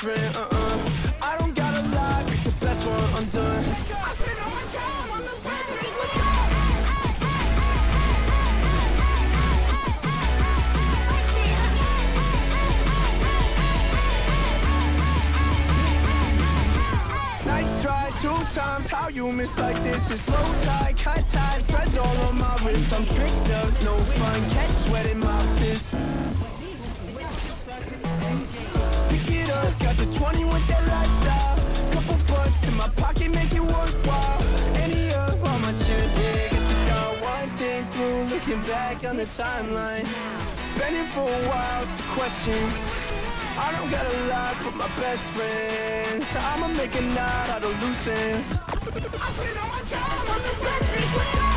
different, I don't gotta lie, pick the best one, I'm done. I spend all my time on the bed, bitch, what's up? Nice try, 2 times, how you miss like this? It's low tide, cut ties, threads all on my wrist. I'm tricked up, no fun, catch sweat in my fist. Pick it up, got the 20 with that lifestyle. Couple bucks in my pocket, make it worthwhile. Any up on my chips, yeah, guess we got one thing through. Looking back on the timeline, been here for a while, it's the question. I don't gotta lie, but my best friends, I'ma make a knot out of loose ends. I spend all my time on the back, bitch, what's up?